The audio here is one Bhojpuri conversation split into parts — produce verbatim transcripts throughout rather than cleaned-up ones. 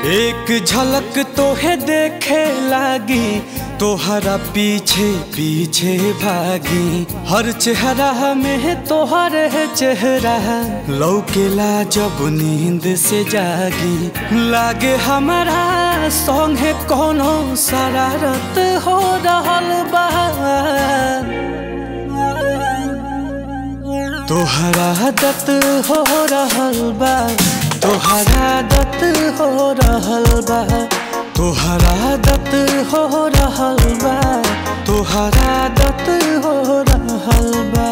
एक झलक तोहे देखे लागी, तोहरा पीछे पीछे भागी। हर चेहरा में तोहर है चेहरा, लौकेला जब नींद से जागी। लागे हमारा संगे कोनो शरारत हो रहल बा। तोहरा आदत हो रहल बा, तोहरा आदत हो रहल बा, तोहरा आदत हो रहल बा, तोहरा आदत हो रहल बा।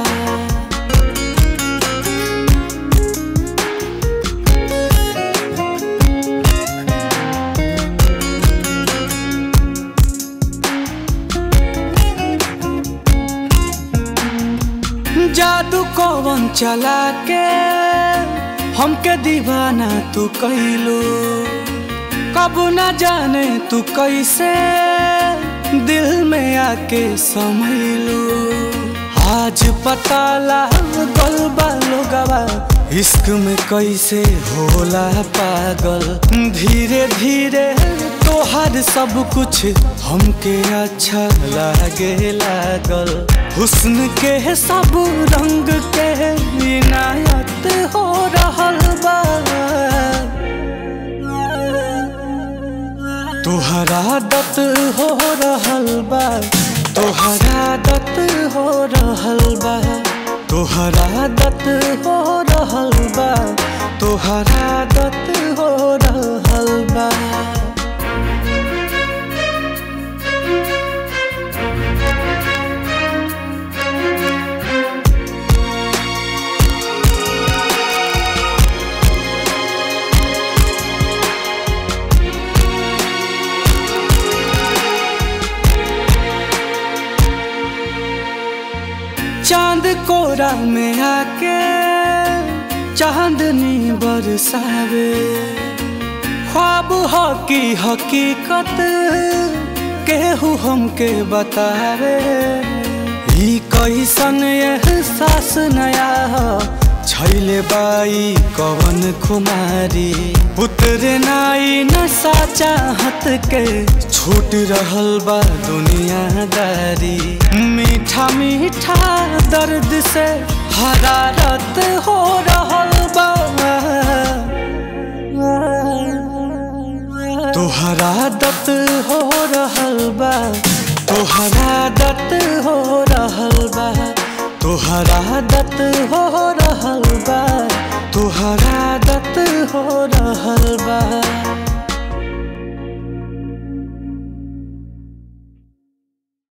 जादू कौन चला के हमके दीवाना तू कैलू, कब न जाने तू कैसे दिल में आके समैलू। आज पता लागल बा लोगवा इश्क में कैसे होला पागल। धीरे धीरे तोहर सब कुछ हमके अच्छा लागे लागल। हुस्न के सब रंग के इनायत हो रहल बा। तोहरा आदत हो रहल बा, तोहरा आदत हो रहल बा, तोहरा आदत हो रहल बा, तोहरा आदत हो रहल बा। चांद कोरा में आके चांदनी बरसावे। ख्वाब हो की हकीकत केहू हमके बतावे। ई कैसन एहसास नया छैले बाई कवन खुमारी। उतरे नाई नशा चाहत के छूट रहल बा दुनियादारी। मीठा मीठा दर्द से हरारत हो रहल बा। तोहरा आदत हो रहल बा, तोहरा आदत हो रहल बा, तोहरा आदत हो रहल बा, तोहरा आदत हो रहल बा।